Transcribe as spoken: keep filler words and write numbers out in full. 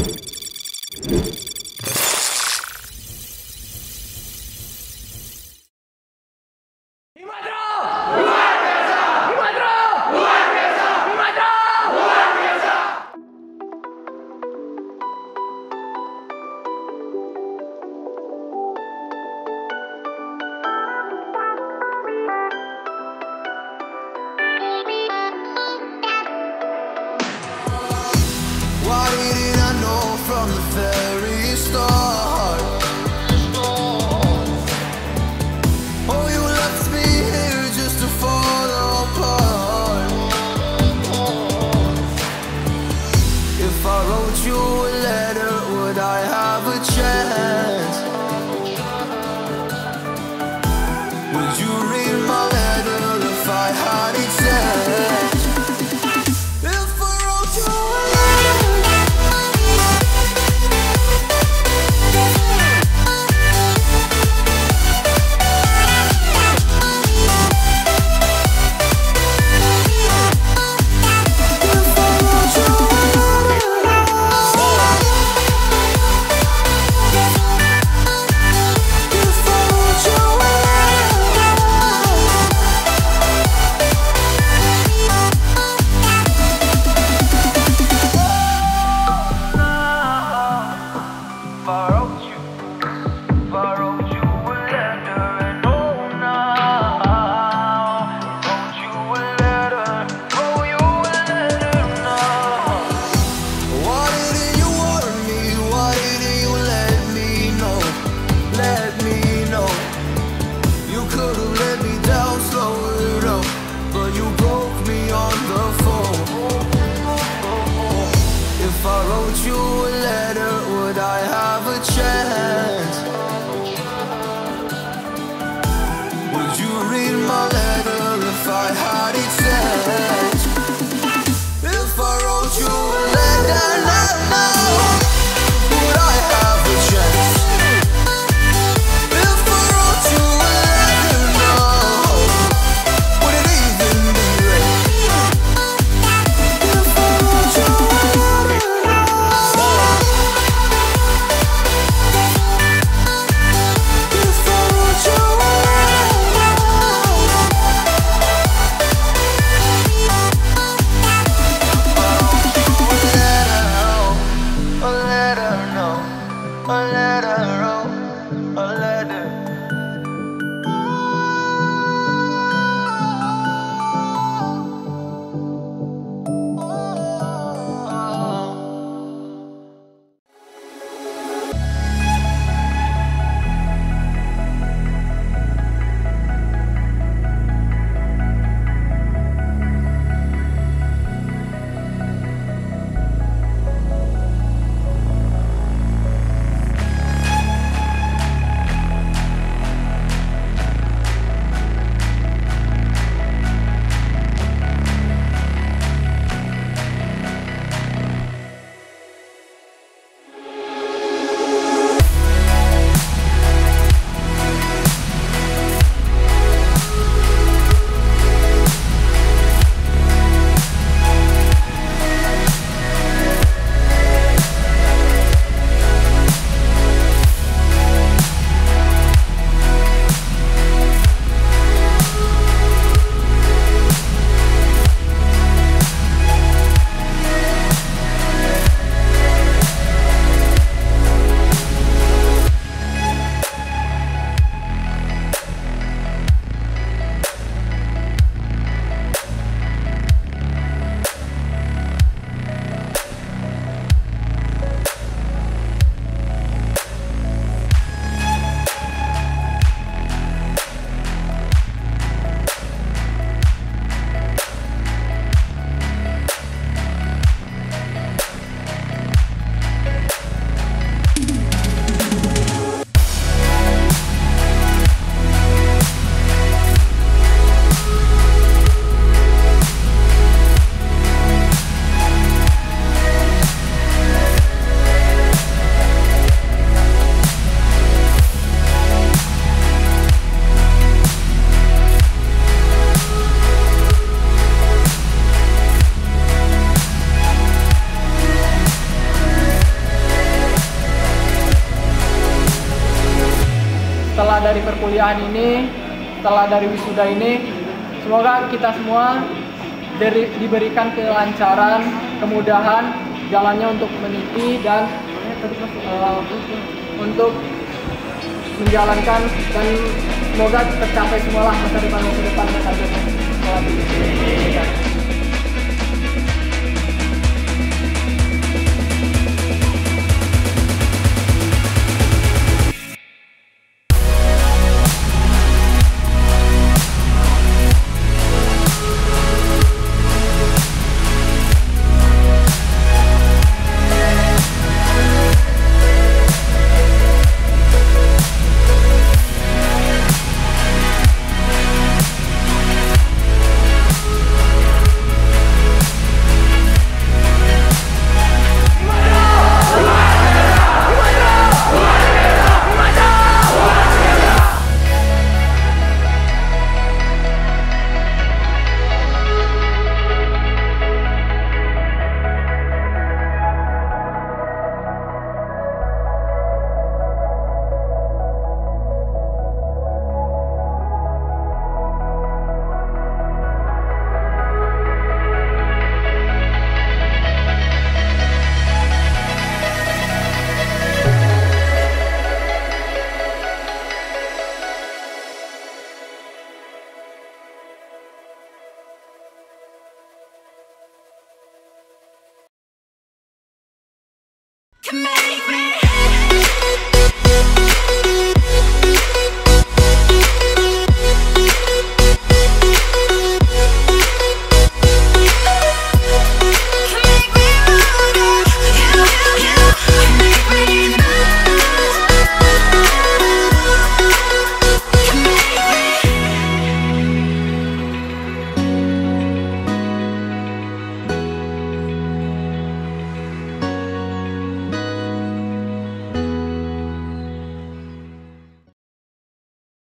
Why didn't I know from the very start? Oh, you left me here just to fall apart. If I wrote you a letter, would I have a chance? Would you read my letter if I had it sent? If I wrote you a letter, would I have a chance? Would you read my letter if I had it sent? If I wrote you a letter now, would I have a chance? If I wrote you a letter now, would it even be read? If I wrote you a letter, setelah dari perkuliahan ini, setelah dari wisuda ini, semoga kita semua dari, diberikan kelancaran, kemudahan jalannya untuk meniti dan uh, untuk menjalankan, dan semoga tercapai semualah masa depan masa depan masa depan sekolah ini. Make me